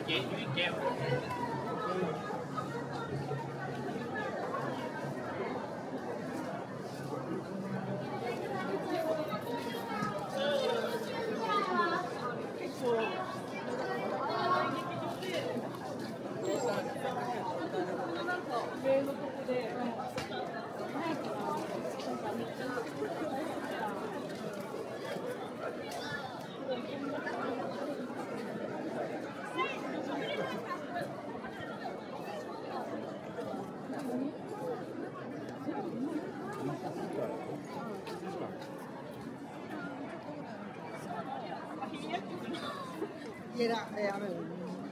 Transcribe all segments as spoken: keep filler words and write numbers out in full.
Era, eh, a ver.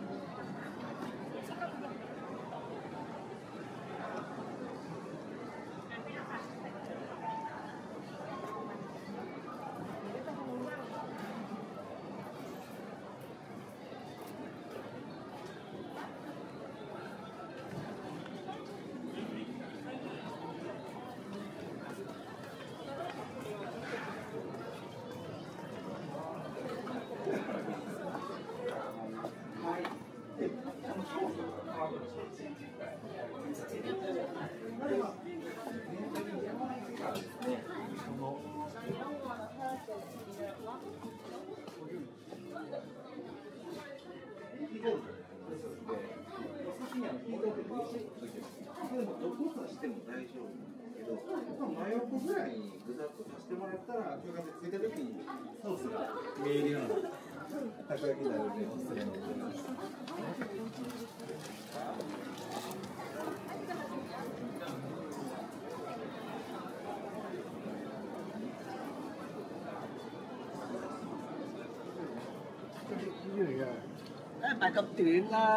真横ぐらいにぐざっと足してもらったら、こういう感じでついたときにソースが見えるようなたこ焼きになるのでおすすめのことです。 Em bài cầm tiền là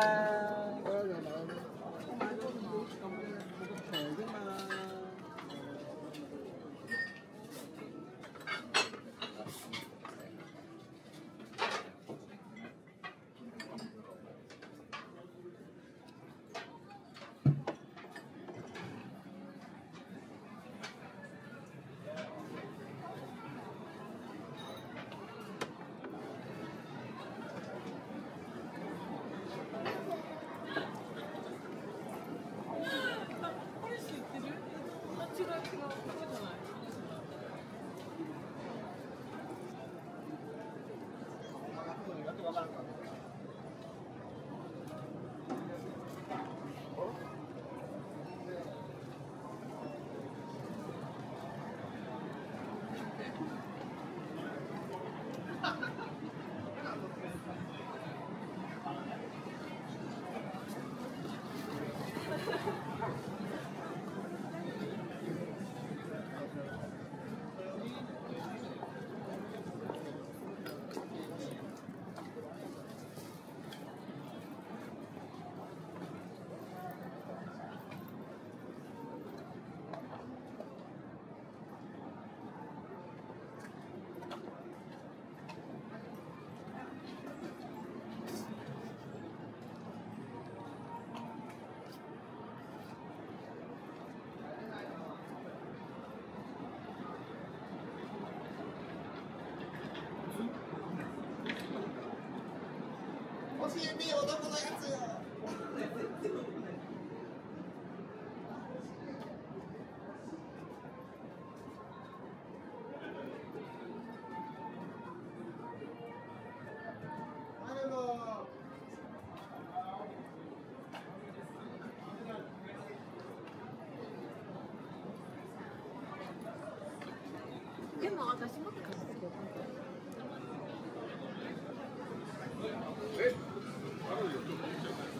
教えてよ、どこのやつよ。 でも私もって感じですけど。 え、あるよ。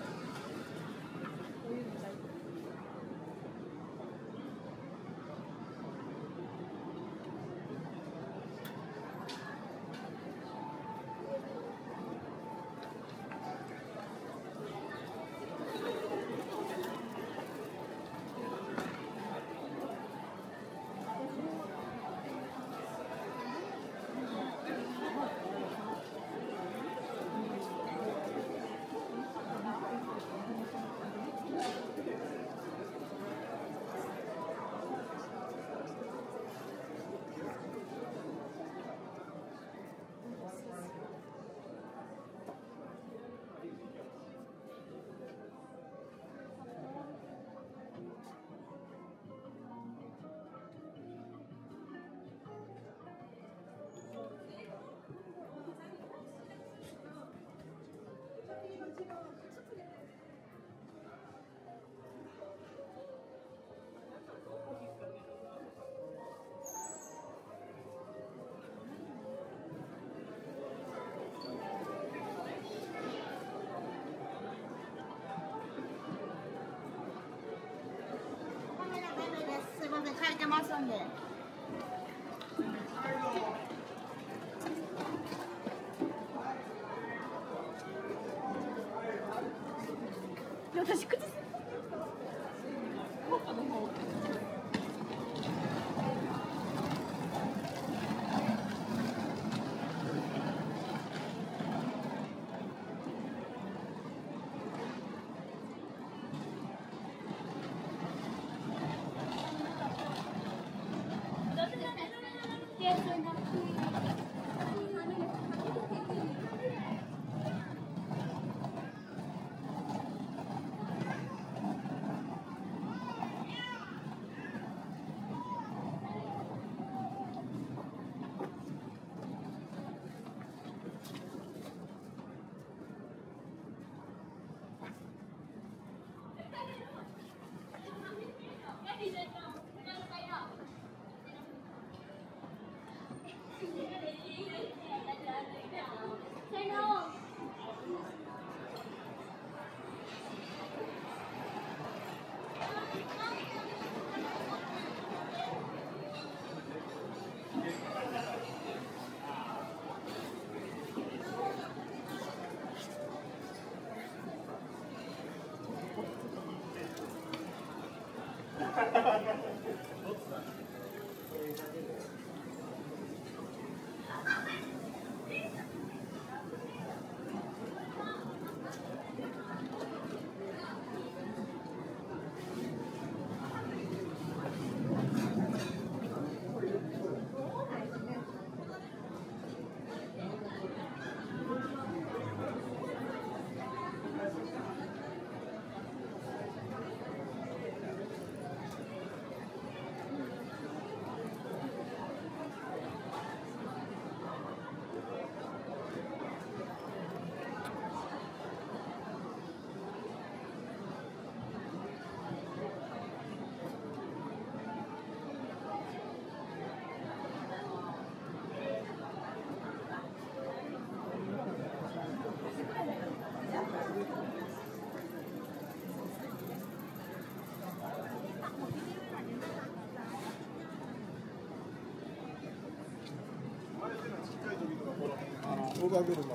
したんで。私口すあの方。 オーダーベルの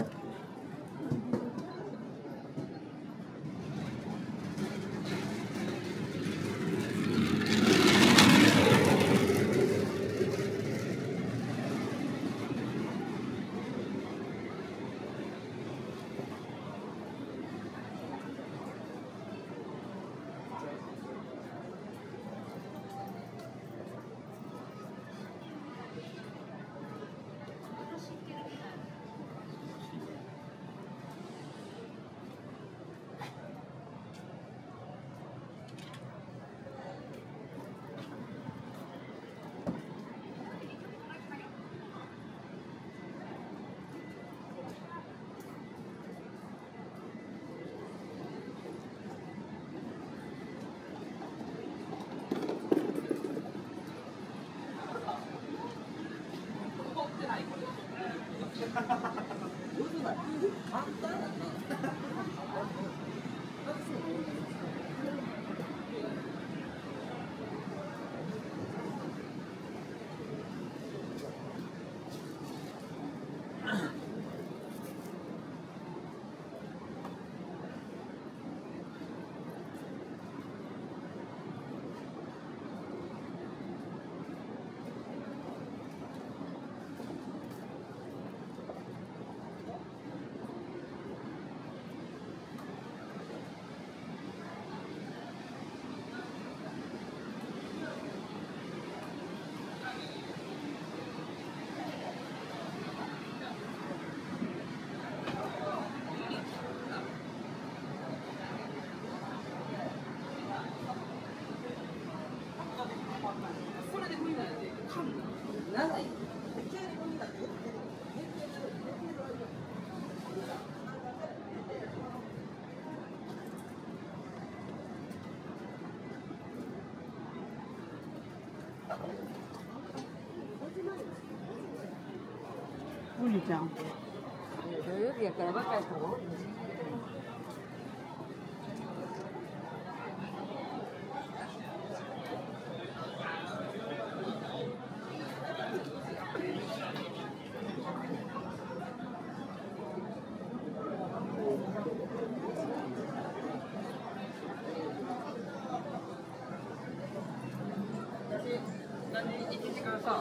お兄ちゃん。 土曜日やから若い子。 そう。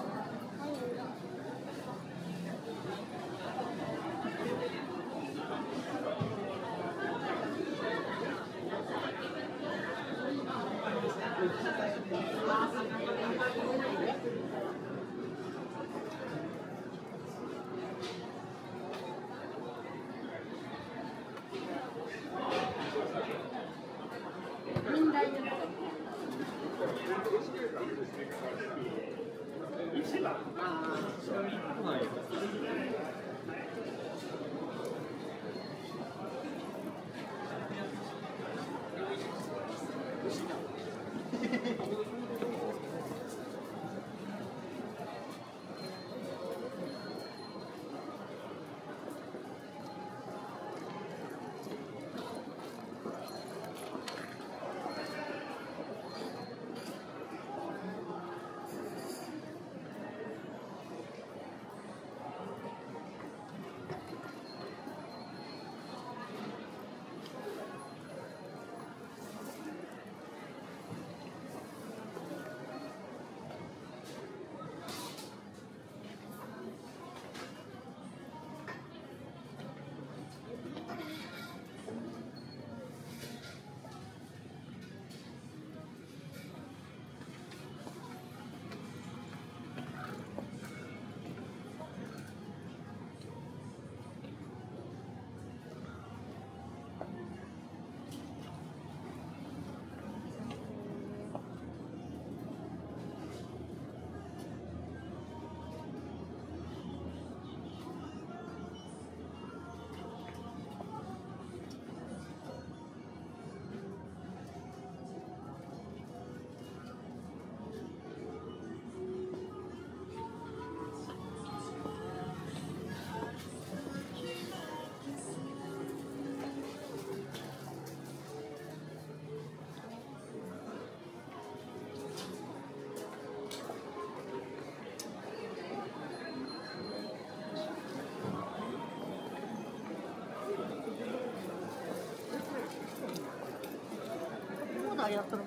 やったら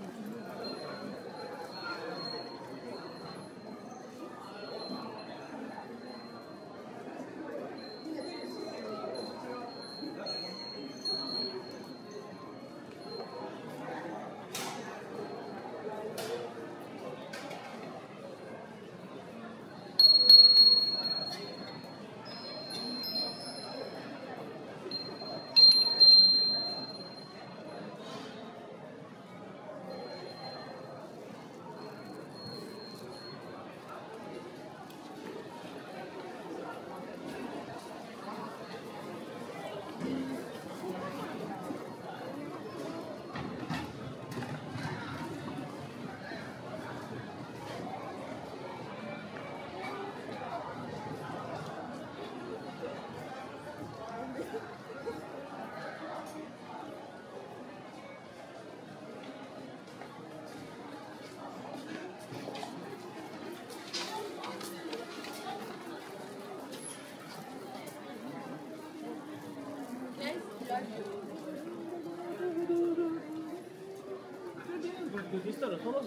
したらその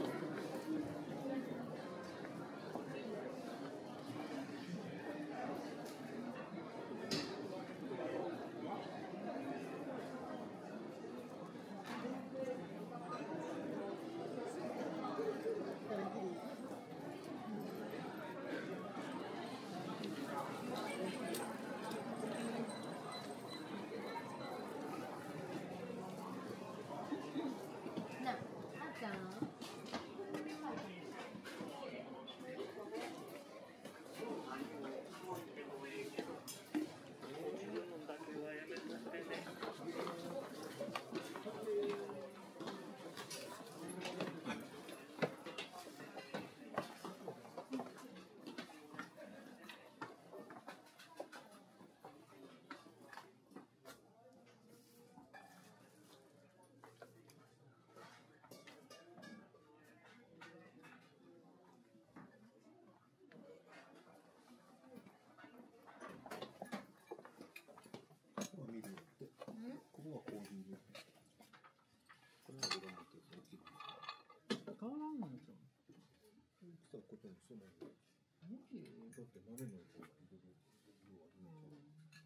変わらんのじゃん。来たこともそうなんだ。 だって鍋の方が色々色あるのか。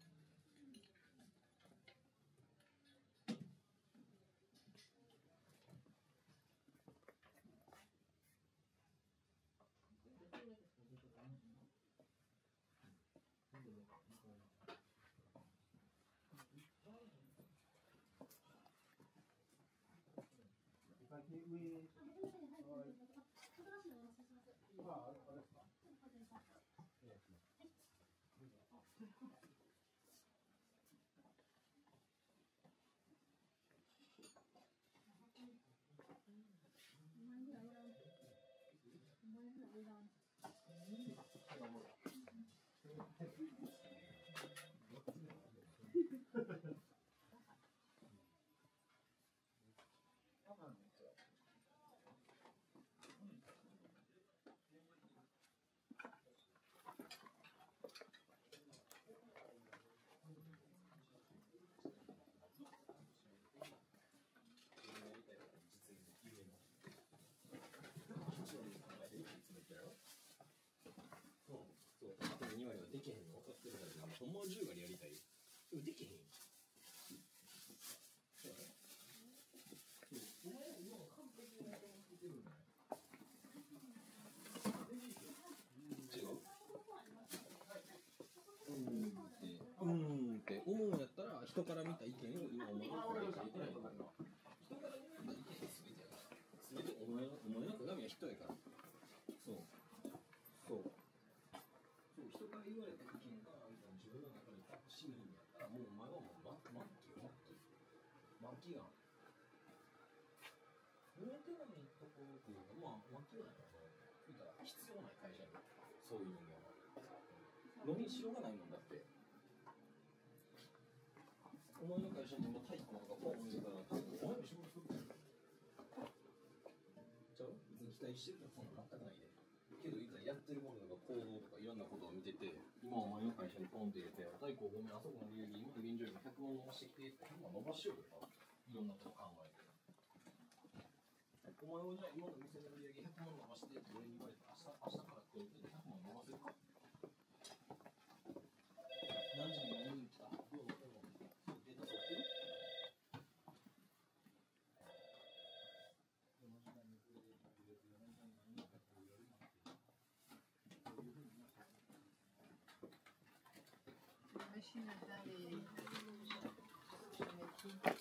に割はできへんの分かってるから、ほんまはじゅう割やりたいよ。でもできへんよ。お前ら今は完璧にやってるんだよ。違う？うーんって、うーんって思うんやったら、人から見た意見を今お前の声に入れてないから。人から見た意見が全てやから。全てお前の、お前の鏡は人やから。そう。そう。人から言われた意見が自分の中に市民やったら、もうお前はもう末期よ、末期。末期がん。燃えてないところっていうか、まあ、末期がんやからね。言ったら必要ない会社に、そういう人間は。飲みしようがないもんだって。お前の会社に今太鼓なんかポン入れたら、お前も仕事するから。ちゃう？別に期待してるのそんな全くないで。けどいざやってるものとか行動とかいろんなことを見てて、今お前の会社にポンって入れて、太鼓ごめん、あそこの流儀、今の現状よりひゃくまん伸ばしてきてって、ひゃくまん伸ばしようよ、いろんなこと考えて。お前はじゃあ今の店の売り上げひゃくまん伸ばしてって俺に言われて、明日、明日から来るってひゃくまん伸ばせるか？何時に何人来た？どうぞ、どうぞ。データ取ってる？ Machine à faire les, les métiers.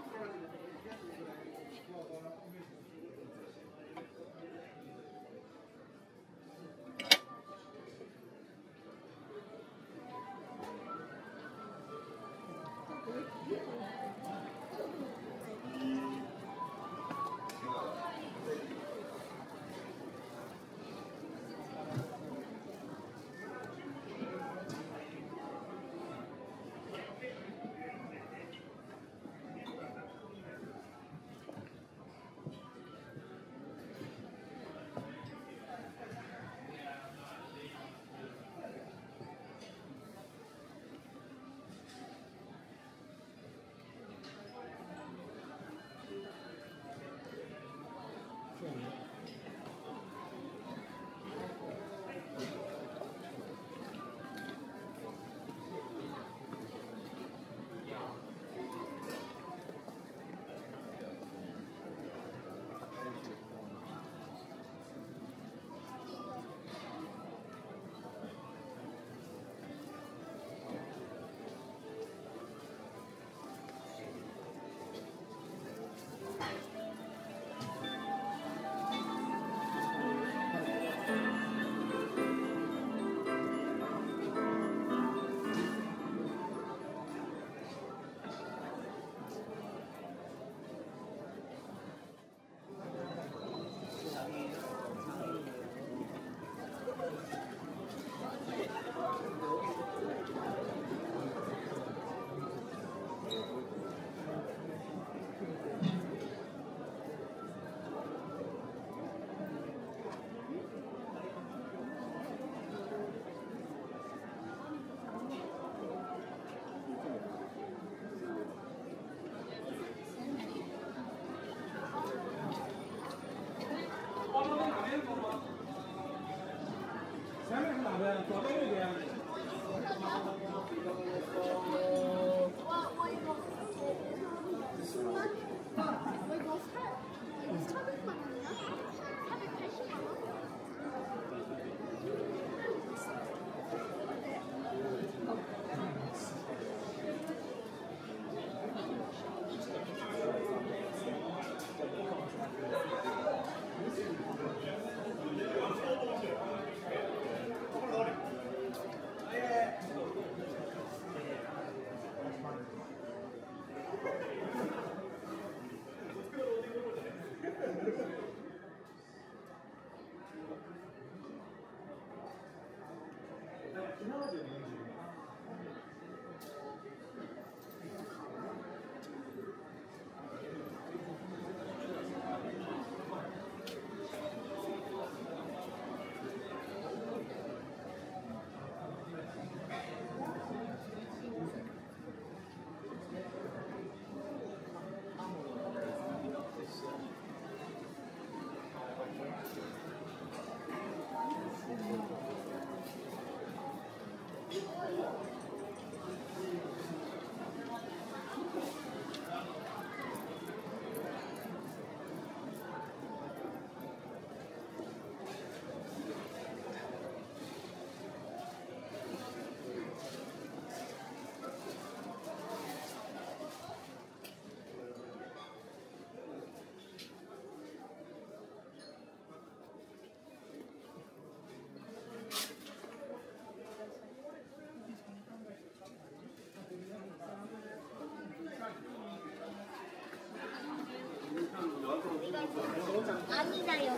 こ 아니다요.